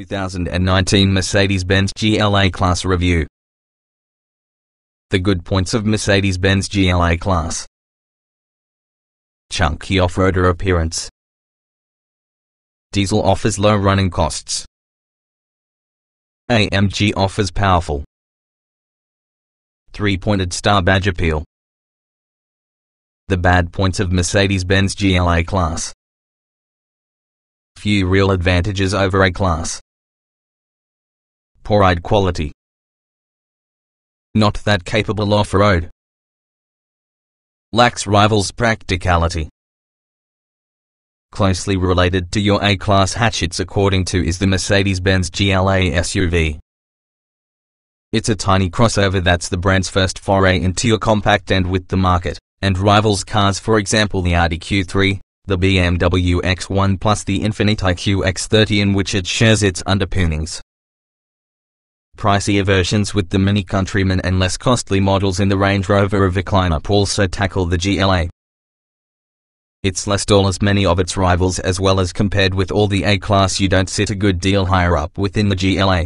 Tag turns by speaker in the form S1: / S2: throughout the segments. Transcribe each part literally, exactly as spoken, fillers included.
S1: thousand nineteen Mercedes-Benz G L A-Class review. The good points of Mercedes-Benz G L A-Class. Chunky off-roader appearance. Diesel offers low running costs. A M G offers powerful three-pointed star badge appeal. The bad points of Mercedes-Benz G L A-Class. Few real advantages over A-Class. Poor ride quality. Not that capable off-road. Lacks rivals practicality. Closely related to your A-Class hatchets according to is the Mercedes-Benz G L A S U V. It's a tiny crossover that's the brand's first foray into your compact and with the market, and rivals cars, for example the Audi Q three, the B M W X one plus the Infiniti Q X thirty, in which it shares its underpinnings. Pricier versions with the Mini Countryman and less costly models in the Range Rover of lineup also tackle the G L A. It's less tall as many of its rivals, as well as compared with all the A-Class you don't sit a good deal higher up within the G L A.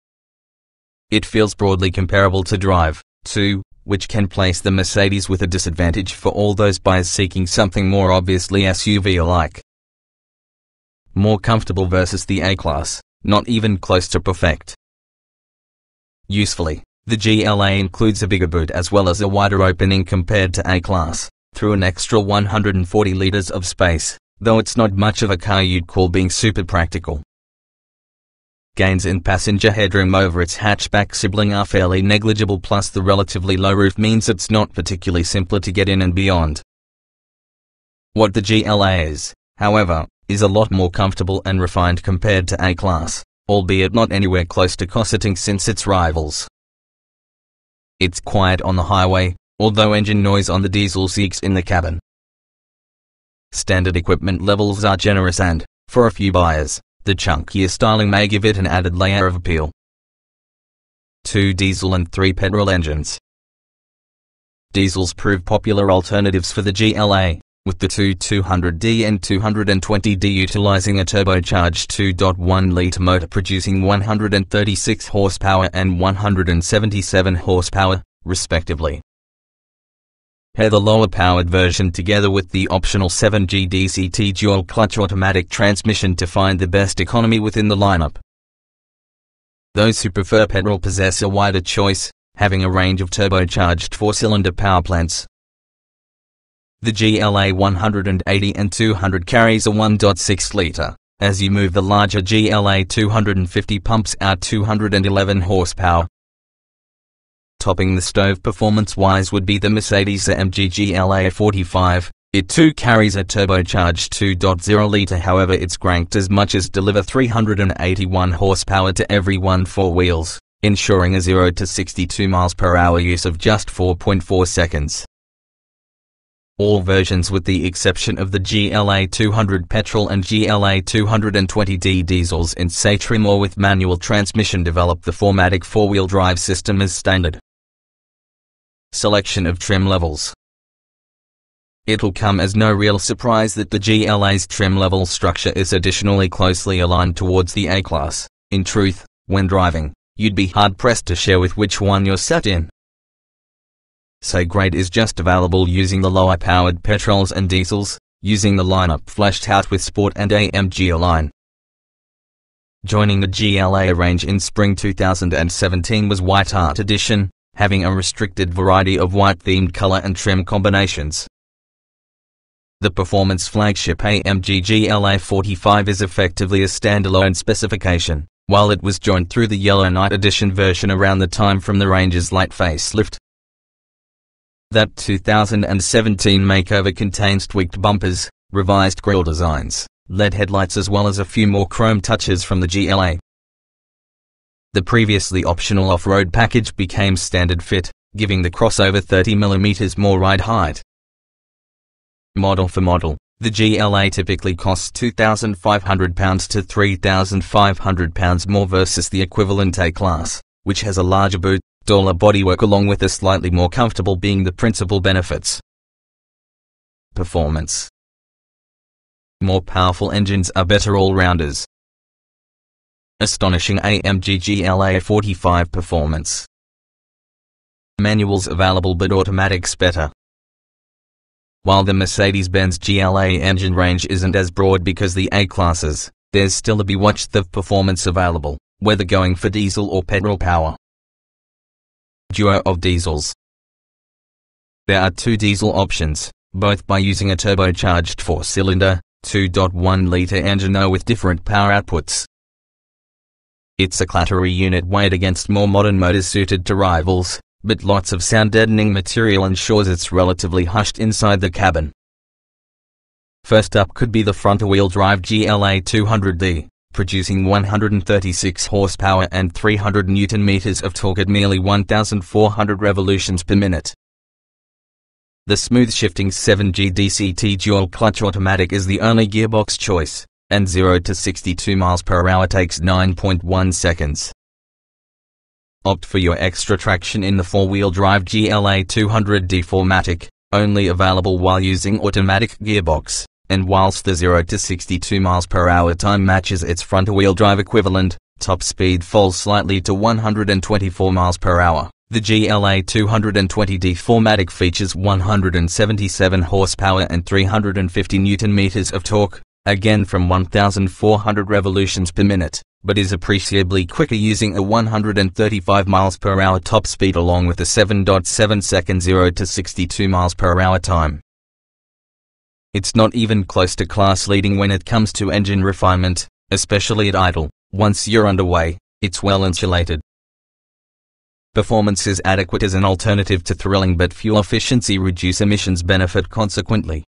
S1: It feels broadly comparable to Drive, too, which can place the Mercedes with a disadvantage for all those buyers seeking something more obviously S U V-alike. More comfortable versus the A-Class, not even close to perfect. Usefully, the G L A includes a bigger boot as well as a wider opening compared to A-Class, through an extra one hundred forty litres of space, though it's not much of a car you'd call being super practical. Gains in passenger headroom over its hatchback sibling are fairly negligible, plus the relatively low roof means it's not particularly simpler to get in and beyond. What the G L A is, however, is a lot more comfortable and refined compared to A-Class, albeit not anywhere close to cosseting since its rivals. It's quiet on the highway, although engine noise on the diesel seeks in the cabin. Standard equipment levels are generous and, for a few buyers, the chunkier styling may give it an added layer of appeal. Two diesel and three petrol engines. Diesels prove popular alternatives for the G L A, with the two two hundred D and two twenty D utilizing a turbocharged two point one litre motor producing one hundred thirty-six horsepower and one hundred seventy-seven horsepower, respectively. Pair the lower-powered version together with the optional seven G D C T dual-clutch automatic transmission to find the best economy within the lineup. Those who prefer petrol possess a wider choice, having a range of turbocharged four-cylinder power plants. The G L A one eighty and two hundred carries a one point six litre, as you move the larger G L A two fifty pumps out two hundred eleven horsepower. Topping the stove performance-wise would be the Mercedes-A M G G L A forty-five. It too carries a turbocharged two point oh litre, however it's cranked as much as deliver three hundred eighty-one horsepower to every one four wheels, ensuring a zero to sixty-two miles per hour use of just four point four seconds. All versions with the exception of the G L A two hundred petrol and G L A two twenty D diesels in say trim or with manual transmission develop the four matic four-wheel drive system as standard. Selection of trim levels. It'll come as no real surprise that the G L A's trim level structure is additionally closely aligned towards the A-Class. In truth, when driving, you'd be hard-pressed to share with which one you're sat in. So grade is just available using the lower-powered petrols and diesels, using the lineup fleshed out with Sport and A M G Align. Joining the G L A range in spring two thousand seventeen was White Art Edition, having a restricted variety of white-themed color and trim combinations. The performance flagship A M G G L A forty-five is effectively a standalone specification, while it was joined through the Yellow Night Edition version around the time from the range's late facelift. That two thousand seventeen makeover contains tweaked bumpers, revised grille designs, L E D headlights as well as a few more chrome touches from the G L A. The previously optional off-road package became standard fit, giving the crossover thirty millimeters more ride height. Model for model, the G L A typically costs two thousand five hundred pounds to three thousand five hundred pounds more versus the equivalent A-Class, which has a larger boot, taller bodywork along with a slightly more comfortable being the principal benefits. Performance. More powerful engines are better all-rounders. Astonishing A M G G L A forty-five performance. Manuals available but automatics better. While the Mercedes-Benz G L A engine range isn't as broad because the A-classes, there's still a bewatched of performance available, whether going for diesel or petrol power. Duo of diesels. There are two diesel options, both by using a turbocharged four-cylinder, two point one litre engine with different power outputs. It's a clattery unit weighed against more modern motors suited to rivals, but lots of sound-deadening material ensures it's relatively hushed inside the cabin. First up could be the front-wheel drive G L A two hundred D, producing one hundred thirty-six horsepower and three hundred newton meters of torque at nearly one thousand four hundred revolutions per minute. The smooth-shifting seven G D C T dual-clutch automatic is the only gearbox choice, and zero to sixty-two miles per hour takes nine point one seconds. Opt for your extra traction in the four-wheel drive G L A two hundred D four matic, only available while using automatic gearbox, and whilst the zero to sixty-two miles per hour time matches its front-wheel drive equivalent, top speed falls slightly to one hundred twenty-four miles per hour. The G L A two hundred twenty D four matic features one hundred seventy-seven horsepower and three hundred fifty newton meters of torque, again from one thousand four hundred revolutions per minute, but is appreciably quicker using a one hundred thirty-five miles per hour top speed along with a seven point seven second zero to sixty-two miles per hour time. It's not even close to class leading when it comes to engine refinement, especially at idle. Once you're underway, it's well insulated. Performance is adequate as an alternative to thrilling, but fuel efficiency reduce emissions benefit consequently.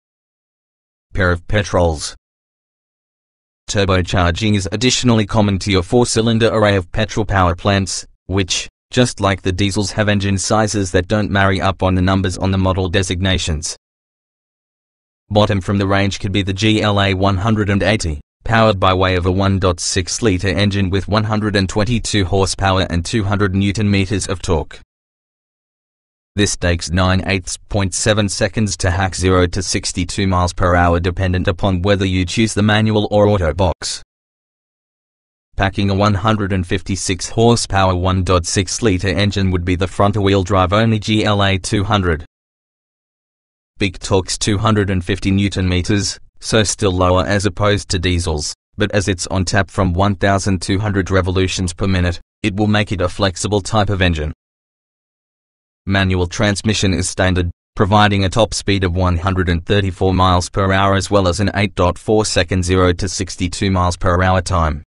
S1: Pair of petrols. Turbocharging is additionally common to your four-cylinder array of petrol power plants, which, just like the diesels, have engine sizes that don't marry up on the numbers on the model designations. Bottom from the range could be the G L A one hundred eighty, powered by way of a one point six litre engine with one hundred twenty-two horsepower and two hundred newton meters of torque. This takes ninety-eight point seven seconds to hack zero to sixty-two miles per hour dependent upon whether you choose the manual or auto box. Packing a one hundred fifty-six horsepower one point six litre engine would be the front-wheel drive only G L A two hundred. Big torque's two hundred fifty newton meters, so still lower as opposed to diesels, but as it's on tap from one thousand two hundred revolutions per minute, it will make it a flexible type of engine. Manual transmission is standard, providing a top speed of one hundred thirty-four miles per hour as well as an eight point four second zero to sixty-two miles per hour time.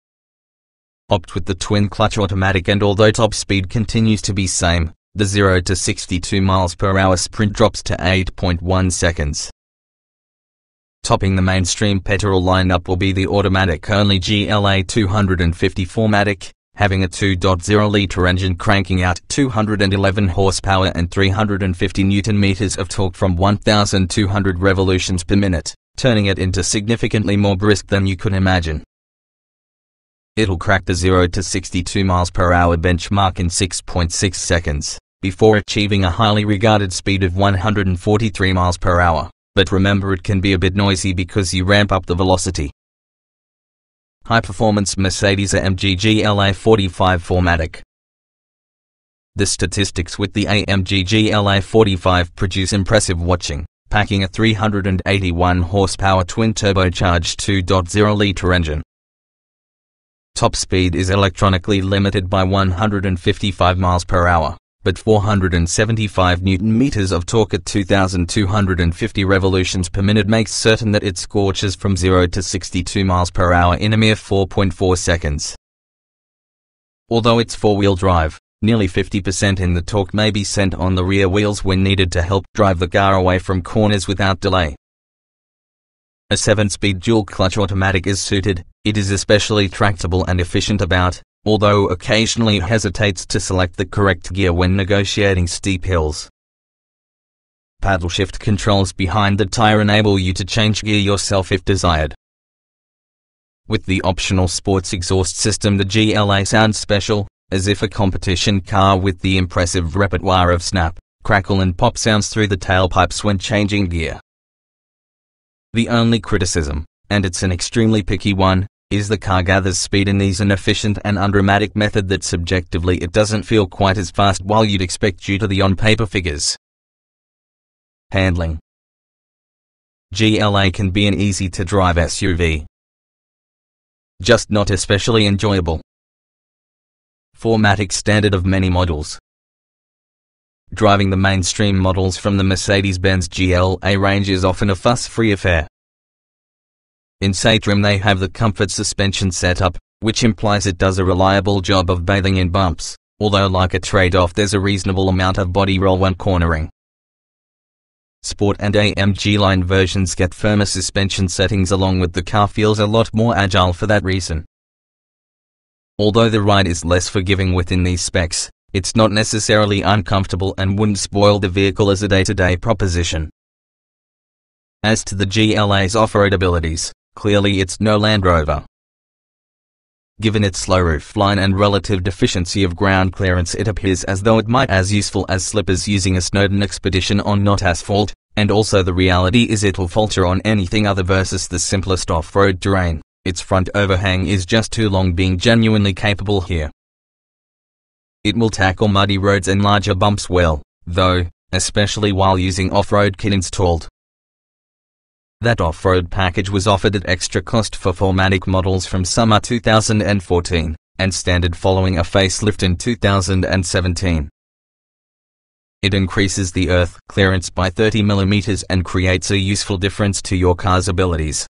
S1: Opt with the twin-clutch automatic, and although top speed continues to be same, the zero to sixty-two miles per hour sprint drops to eight point one seconds. Topping the mainstream petrol lineup will be the automatic-only G L A two hundred fifty four matic, having a two point zero litre engine cranking out two hundred eleven horsepower and three hundred fifty newton meters of torque from one thousand two hundred revolutions per minute, turning it into significantly more brisk than you could imagine. It'll crack the zero to sixty-two miles per hour benchmark in six point six seconds, before achieving a highly regarded speed of one hundred forty-three miles per hour, but remember it can be a bit noisy because you ramp up the velocity. High-performance Mercedes-A M G G L A forty-five four matic. The statistics with the A M G G L A forty-five produce impressive watching, packing a three hundred eighty-one horsepower twin-turbocharged two point zero litre engine. Top speed is electronically limited by one hundred fifty-five miles per hour, but four hundred seventy-five newton meters of torque at two thousand two hundred fifty revolutions per minute makes certain that it scorches from zero to sixty-two miles per hour in a mere four point four seconds. Although it's four-wheel drive, nearly fifty percent in the torque may be sent on the rear wheels when needed to help drive the car away from corners without delay. A seven-speed dual-clutch automatic is suited. It is especially tractable and efficient about, although occasionally hesitates to select the correct gear when negotiating steep hills. Paddle shift controls behind the tire enable you to change gear yourself if desired. With the optional sports exhaust system, the G L A sounds special, as if a competition car with the impressive repertoire of snap, crackle and pop sounds through the tailpipes when changing gear. The only criticism, and it's an extremely picky one, is the car gathers speed in these an efficient and undramatic method that subjectively it doesn't feel quite as fast while you'd expect due to the on-paper figures. Handling. G L A can be an easy-to-drive S U V, just not especially enjoyable. Formatic standard of many models. Driving the mainstream models from the Mercedes-Benz G L A range is often a fuss-free affair. In Satrim they have the comfort suspension setup, which implies it does a reliable job of bathing in bumps, although like a trade-off there's a reasonable amount of body roll when cornering. Sport and A M G line versions get firmer suspension settings along with the car feels a lot more agile for that reason. Although the ride is less forgiving within these specs, it's not necessarily uncomfortable and wouldn't spoil the vehicle as a day-to-day proposition. As to the G L A's off-road abilities, clearly it's no Land Rover. Given its slow roofline and relative deficiency of ground clearance, it appears as though it might be as useful as slippers using a Snowdon expedition on not asphalt, and also the reality is it'll falter on anything other versus the simplest off-road terrain. Its front overhang is just too long, being genuinely capable here. It will tackle muddy roads and larger bumps well, though, especially while using off-road kit installed. That off-road package was offered at extra cost for Formatic models from summer two thousand fourteen, and standard following a facelift in two thousand seventeen. It increases the earth clearance by thirty millimeters and creates a useful difference to your car's abilities.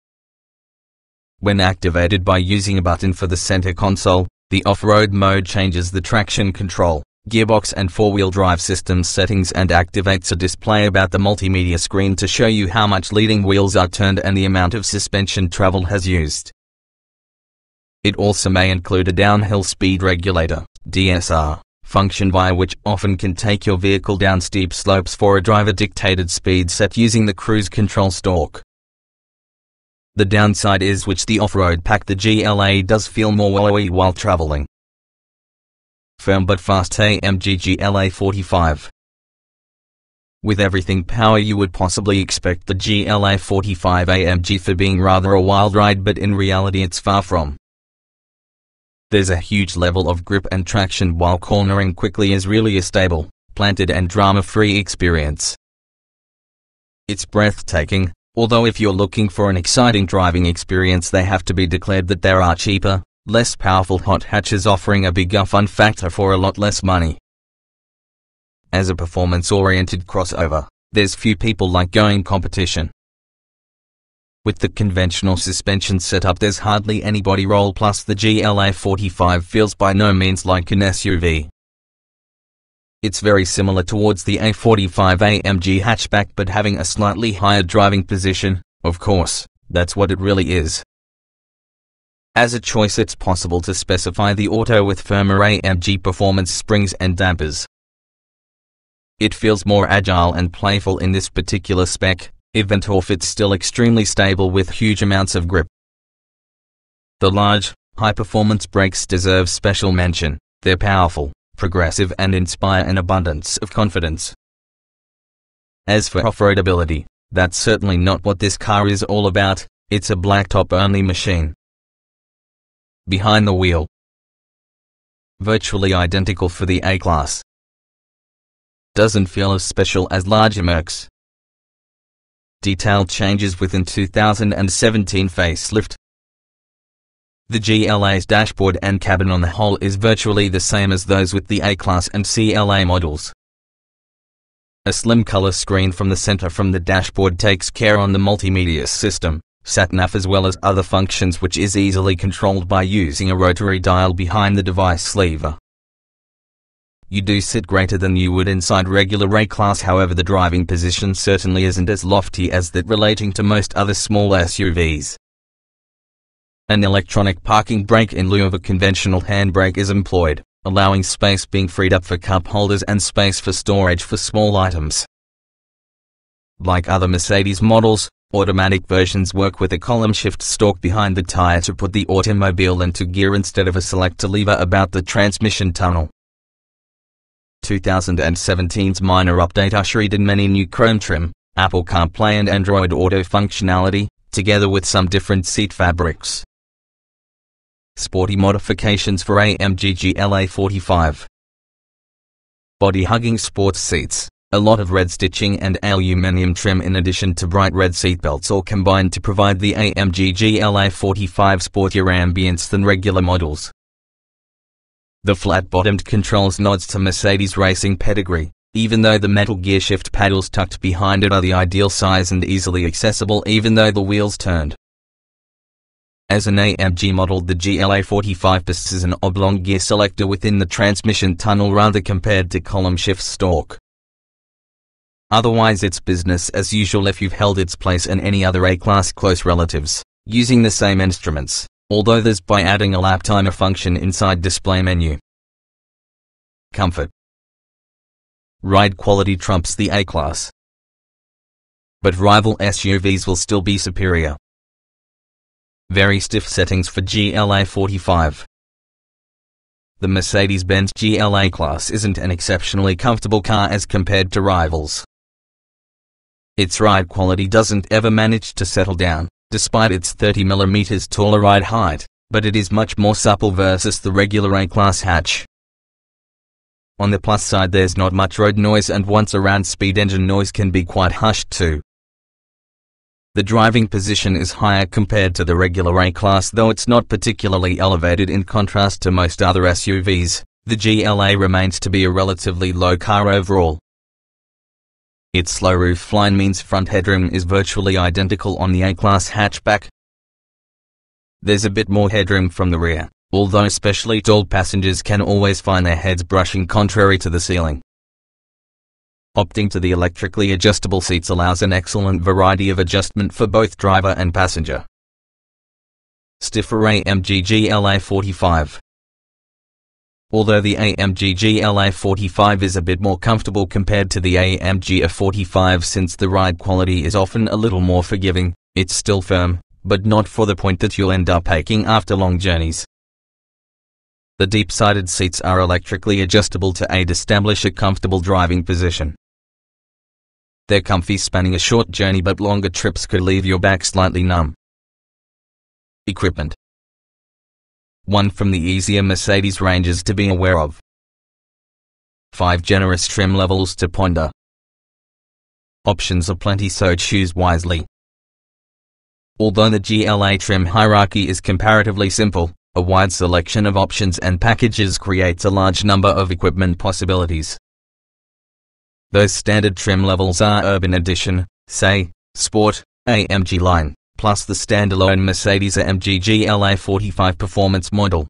S1: When activated by using a button for the center console, the off-road mode changes the traction control, gearbox and four-wheel drive system settings and activates a display about the multimedia screen to show you how much leading wheels are turned and the amount of suspension travel has used. It also may include a downhill speed regulator, D S R, function via which often can take your vehicle down steep slopes for a driver-dictated speed set using the cruise control stalk. The downside is which the off-road pack the G L A does feel more woey while traveling. Firm but fast A M G G L A forty-five. With everything power you would possibly expect the G L A forty-five A M G for being rather a wild ride, but in reality it's far from. There's a huge level of grip and traction while cornering quickly is really a stable, planted and drama-free experience. It's breathtaking, although if you're looking for an exciting driving experience they have to be declared that there are cheaper, less powerful hot hatches offering a bigger fun factor for a lot less money. As a performance-oriented crossover, there's few people like going competition. With the conventional suspension setup there's hardly any body roll, plus the G L A forty-five feels by no means like an S U V. It's very similar towards the A forty-five A M G hatchback but having a slightly higher driving position, of course, that's what it really is. As a choice it's possible to specify the auto with firmer A M G performance springs and dampers. It feels more agile and playful in this particular spec, even though it's still extremely stable with huge amounts of grip. The large, high-performance brakes deserve special mention. They're powerful, progressive and inspire an abundance of confidence. As for off-road ability, that's certainly not what this car is all about. It's a blacktop-only machine. Behind the wheel, virtually identical for the A-Class. Doesn't feel as special as larger Mercs. Detailed changes within two thousand seventeen facelift. The G L A's dashboard and cabin on the whole is virtually the same as those with the A-Class and C L A models. A slim color screen from the center from the dashboard takes care on the multimedia system, sat-nav as well as other functions, which is easily controlled by using a rotary dial behind the device lever. You do sit greater than you would inside regular A-Class, however the driving position certainly isn't as lofty as that relating to most other small S U Vs. An electronic parking brake in lieu of a conventional handbrake is employed, allowing space being freed up for cup holders and space for storage for small items. Like other Mercedes models, automatic versions work with a column shift stalk behind the tire to put the automobile into gear instead of a selector lever about the transmission tunnel. twenty seventeen's minor update ushered in many new chrome trim, Apple CarPlay and Android Auto functionality, together with some different seat fabrics. Sporty modifications for A M G G L A forty-five. Body-hugging sports seats. A lot of red stitching and aluminium trim in addition to bright red seatbelts all combined to provide the A M G G L A forty-five sportier ambience than regular models. The flat-bottomed controls nods to Mercedes racing pedigree, even though the metal gearshift paddles tucked behind it are the ideal size and easily accessible even though the wheels turned. As an A M G model, the G L A forty-five possesses an oblong gear selector within the transmission tunnel rather compared to column shift stalk. Otherwise it's business as usual if you've held its place in any other A-Class close relatives, using the same instruments, although there's by adding a lap timer function inside display menu. Comfort. Ride quality trumps the A-Class, but rival S U Vs will still be superior. Very stiff settings for G L A forty-five. The Mercedes-Benz G L A-Class isn't an exceptionally comfortable car as compared to rivals. Its ride quality doesn't ever manage to settle down, despite its thirty millimeters taller ride height, but it is much more supple versus the regular A-Class hatch. On the plus side, there's not much road noise, and once around speed engine noise can be quite hushed too. The driving position is higher compared to the regular A-Class, though it's not particularly elevated in contrast to most other S U Vs. The G L A remains to be a relatively low car overall. Its slow roof line means front headroom is virtually identical on the A-Class hatchback. There's a bit more headroom from the rear, although especially tall passengers can always find their heads brushing contrary to the ceiling. Opting to the electrically adjustable seats allows an excellent variety of adjustment for both driver and passenger. Stiffer A M G G L A forty-five. Although the A M G G L A forty-five is a bit more comfortable compared to the A M G A forty-five since the ride quality is often a little more forgiving, it's still firm, but not for the point that you'll end up aching after long journeys. The deep-sided seats are electrically adjustable to aid establish a comfortable driving position. They're comfy spanning a short journey, but longer trips could leave your back slightly numb. Equipment. One from the easier Mercedes ranges to be aware of. Five generous trim levels to ponder. Options are plenty, so choose wisely. Although the G L A trim hierarchy is comparatively simple, a wide selection of options and packages creates a large number of equipment possibilities. Those standard trim levels are Urban Edition, say, Sport, A M G line, plus the standalone Mercedes A M G G L A forty-five Performance model.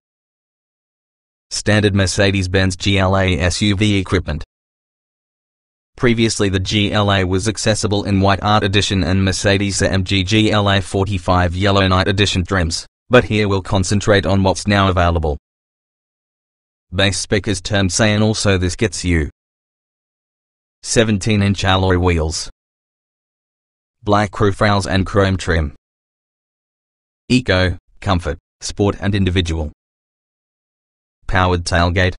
S1: Standard Mercedes-Benz G L A S U V equipment. Previously the G L A was accessible in White Art Edition and Mercedes A M G G L A forty-five Yellow Night Edition trims, but here we'll concentrate on what's now available. Base spec is termed say, and also this gets you seventeen inch alloy wheels, black roof rails and chrome trim. Eco, comfort, sport and individual. Powered tailgate,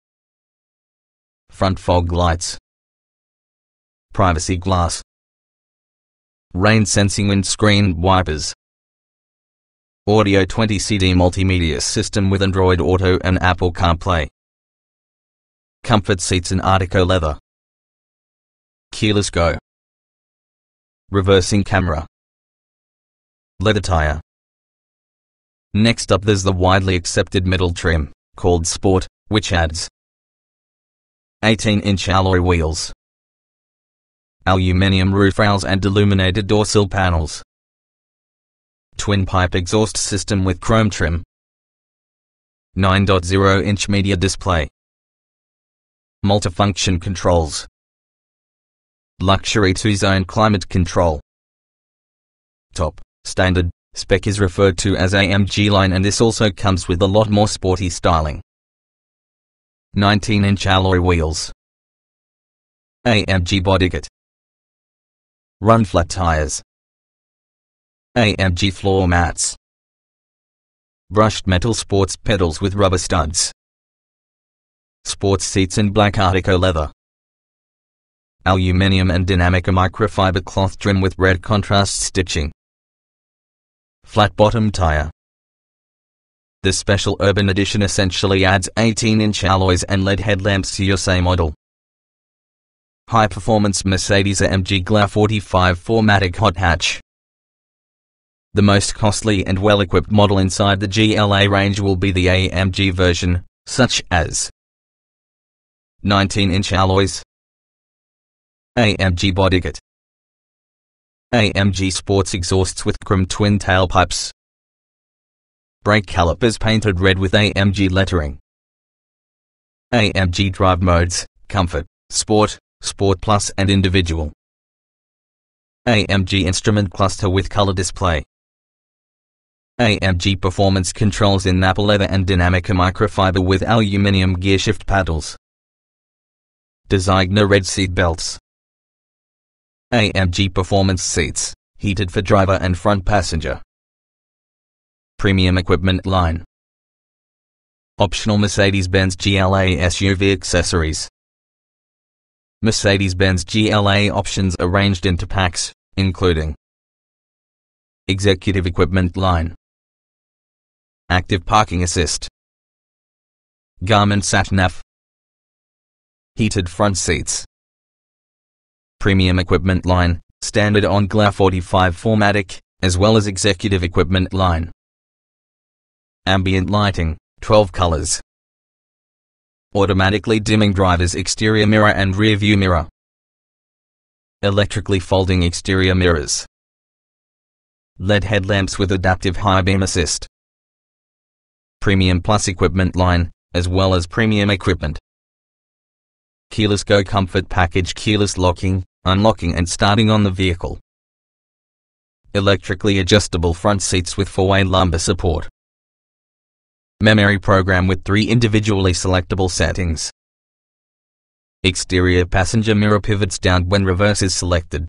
S1: front fog lights, privacy glass, rain sensing windscreen wipers, audio twenty C D multimedia system with Android Auto and Apple CarPlay, comfort seats in Artico leather, keyless go, reversing camera, leather tire. Next up there's the widely accepted middle trim, called Sport, which adds eighteen inch alloy wheels, aluminium roof rails and illuminated dorsal panels, twin pipe exhaust system with chrome trim, nine point zero inch media display, multifunction controls, luxury two-zone climate control. Top, standard, spec is referred to as A M G line, and this also comes with a lot more sporty styling. nineteen inch alloy wheels, A M G bodykit, run flat tires, A M G floor mats, brushed metal sports pedals with rubber studs, sports seats in black Artico leather, aluminium and dynamic microfiber cloth trim with red contrast stitching, flat bottom tire, The special Urban Edition essentially adds eighteen inch alloys and L E D headlamps to your same model. High-performance Mercedes-A M G G L A forty-five four matic hot hatch. The most costly and well-equipped model inside the G L A range will be the A M G version, such as nineteen inch alloys, A M G bodykit, A M G sports exhausts with chrome twin tailpipes, brake calipers painted red with A M G lettering, A M G drive modes, comfort, sport, sport plus and individual, A M G instrument cluster with color display, A M G performance controls in Nappa leather and Dynamica microfiber with aluminium gearshift paddles, designer red seat belts, A M G performance seats, heated for driver and front passenger. Premium equipment line. Optional Mercedes-Benz G L A S U V accessories. Mercedes-Benz G L A options arranged into packs, including Executive equipment line, Active parking assist, Garmin sat-nav, Heated front seats. Premium equipment line, standard on G L A forty-five four matic, as well as executive equipment line. Ambient lighting, twelve colors. Automatically dimming driver's exterior mirror and rear view mirror. Electrically folding exterior mirrors. L E D headlamps with adaptive high beam assist. Premium Plus equipment line, as well as premium equipment. Keyless Go comfort package, keyless locking, unlocking and starting on the vehicle. Electrically adjustable front seats with four-way lumbar support. Memory program with three individually selectable settings. Exterior passenger mirror pivots down when reverse is selected.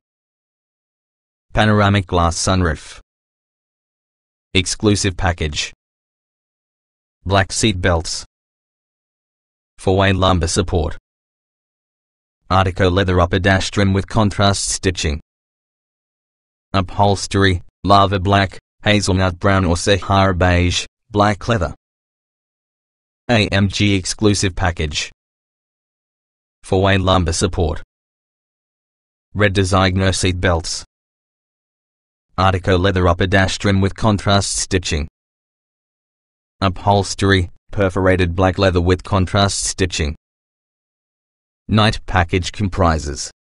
S1: Panoramic glass sunroof. Exclusive package. Black seat belts. Four-way lumbar support. Artico leather upper dash trim with contrast stitching. Upholstery, lava black, hazelnut brown or Sahara beige, black leather. A M G exclusive package. Four-way lumbar support. Red designer seat belts. Artico leather upper dash trim with contrast stitching. Upholstery, perforated black leather with contrast stitching. Night package comprises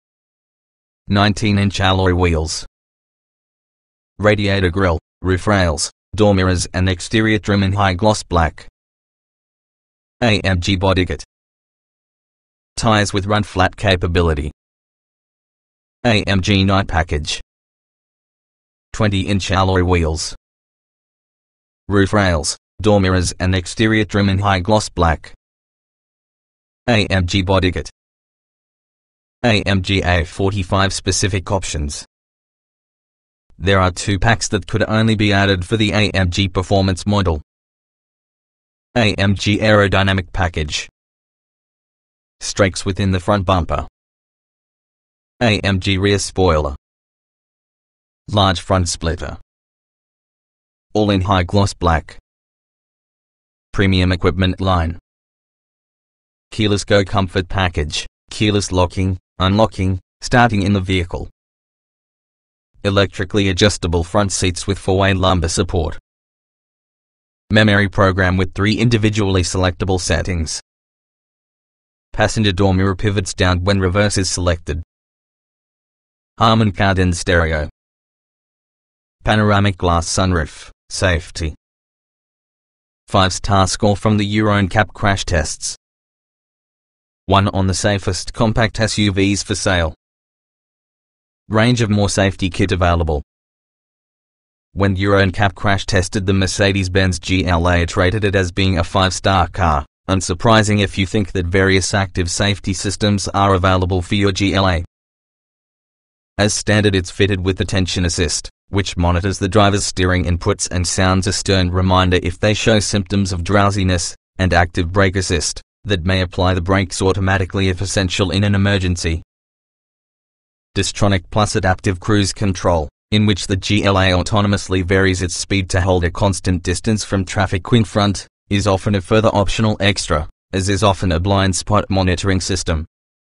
S1: nineteen inch alloy wheels, radiator grille, roof rails, door mirrors and exterior trim in high gloss black. A M G bodykit. Tires with run flat capability. A M G night package. twenty inch alloy wheels. Roof rails, door mirrors and exterior trim in high gloss black. A M G bodykit. A M G A forty-five specific options. There are two packs that could only be added for the A M G performance model. A M G aerodynamic package. Strakes within the front bumper. A M G rear spoiler. Large front splitter. All in high gloss black. Premium equipment line. Keyless Go comfort package, keyless locking, unlocking, starting in the vehicle. Electrically adjustable front seats with four-way lumbar support. Memory program with three individually selectable settings. Passenger door mirror pivots down when reverse is selected. Harman Kardon stereo. Panoramic glass sunroof, safety. five star score from the Euro N C A P crash tests. one on the safest compact S U Vs for sale. Range of more safety kit available. When Euro N C A P crash tested the Mercedes-Benz G L A, it rated it as being a five star car. Unsurprising if you think that various active safety systems are available for your G L A. As standard, it's fitted with attention assist, which monitors the driver's steering inputs and sounds a stern reminder if they show symptoms of drowsiness, and active brake assist, that may apply the brakes automatically if essential in an emergency. Distronic Plus adaptive cruise control, in which the G L A autonomously varies its speed to hold a constant distance from traffic in front, is often a further optional extra, as is often a blind spot monitoring system.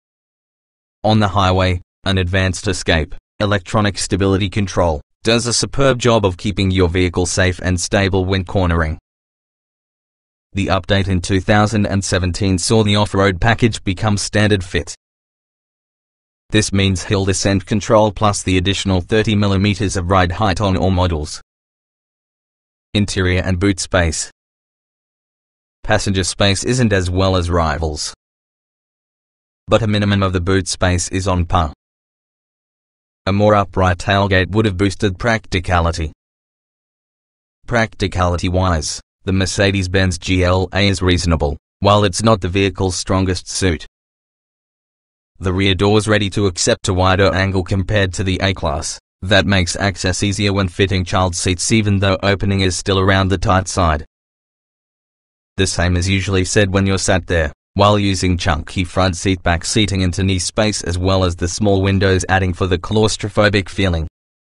S1: On the highway, an advanced escape, electronic stability control, does a superb job of keeping your vehicle safe and stable when cornering. The update in two thousand seventeen saw the off-road package become standard fit. This means hill descent control plus the additional thirty millimeters of ride height on all models. Interior and boot space. Passenger space isn't as well as rivals, but a minimum of the boot space is on par. A more upright tailgate would have boosted practicality. Practicality-wise, the Mercedes-Benz G L A is reasonable, while it's not the vehicle's strongest suit. The rear door's ready to accept a wider angle compared to the A-Class. That makes access easier when fitting child seats even though opening is still around the tight side. The same is usually said when you're sat there, while using chunky front seat back seating into knee space as well as the small windows adding for the claustrophobic feeling.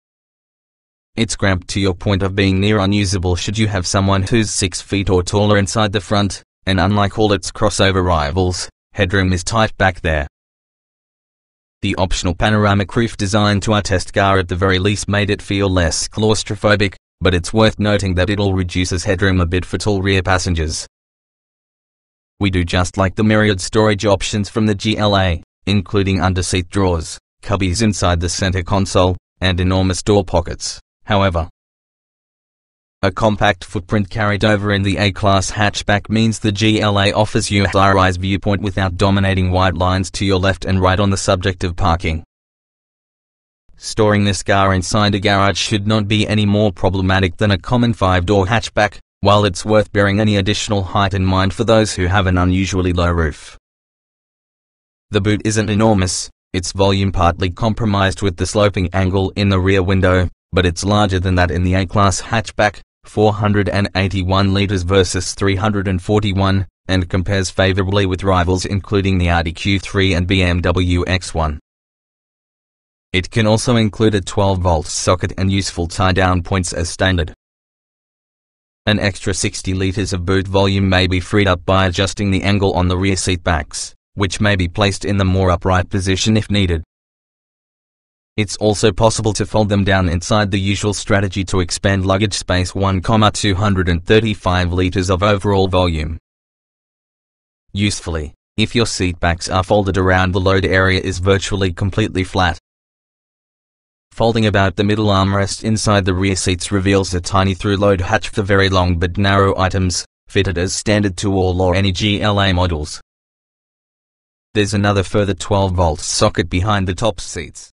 S1: It's cramped to your point of being near unusable should you have someone who's six feet or taller inside the front, and unlike all its crossover rivals, headroom is tight back there. The optional panoramic roof designed to our test car at the very least made it feel less claustrophobic, but it's worth noting that it all reduces headroom a bit for tall rear passengers. We do just like the myriad storage options from the G L A, including underseat drawers, cubbies inside the center console, and enormous door pockets. However, a compact footprint carried over in the A-Class hatchback means the G L A offers you a high-rise viewpoint without dominating white lines to your left and right on the subject of parking. Storing this car inside a garage should not be any more problematic than a common five-door hatchback, while it's worth bearing any additional height in mind for those who have an unusually low roof. The boot isn't enormous, its volume partly compromised with the sloping angle in the rear window, but it's larger than that in the A-Class hatchback, four hundred eighty-one liters versus three hundred forty-one, and compares favorably with rivals including the Audi Q three and B M W X one. It can also include a twelve volt socket and useful tie-down points as standard. An extra sixty liters of boot volume may be freed up by adjusting the angle on the rear seat backs, which may be placed in the more upright position if needed. It's also possible to fold them down inside the usual strategy to expand luggage space one thousand two hundred thirty-five liters of overall volume. Usefully, if your seat backs are folded around, the load area is virtually completely flat. Folding about the middle armrest inside the rear seats reveals a tiny through-load hatch for very long but narrow items, fitted as standard to all or any G L A models. There's another further twelve volt socket behind the top seats.